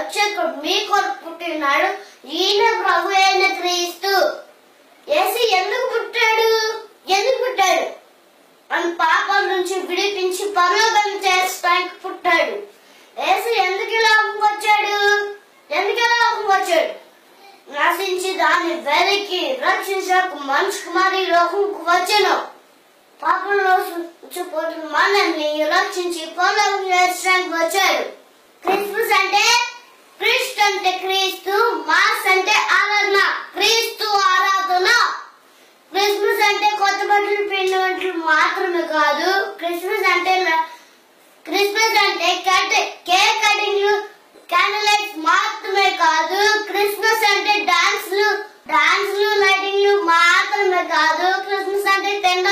రక్షకుడు మీ కొరకు పుట్టినాడు, ఈయన ప్రభు అయిన క్రీస్తు. యేసు ఎందుకు పుట్టాడు? మన పాపం నుంచి విడిపించి పరలోకం చేస్తానికి పుట్టాడు. యేసు ఎందుకు ఈ లోకంకి వచ్చాడు? నశించి దాన్ని వెలికి రక్షించకు మనిషి కుమారి లోకంకు వచ్చెను. పాపంలో ఉంచిపోతున్న మనల్ని రక్షించి పరలోకం చేస్తానికి వచ్చాడు. క్రిస్మస్ అంటే క్రీస్తు, మాస్ అంటే ఆరాధన, క్రీస్తు ఆరాధన. క్రిస్మస్ అంటే కొత్త బట్టలు పిండి వంటలు మాత్రమే కాదు. క్రిస్మస్ అంటే కేక్ కటింగ్లు, క్యాండిల్ లైట్స్ మాత్రమే కాదు. క్రిస్మస్ అంటే డాన్స్లు లైటింగ్లు మాత్రమే కాదు. క్రిస్మస్ అంటే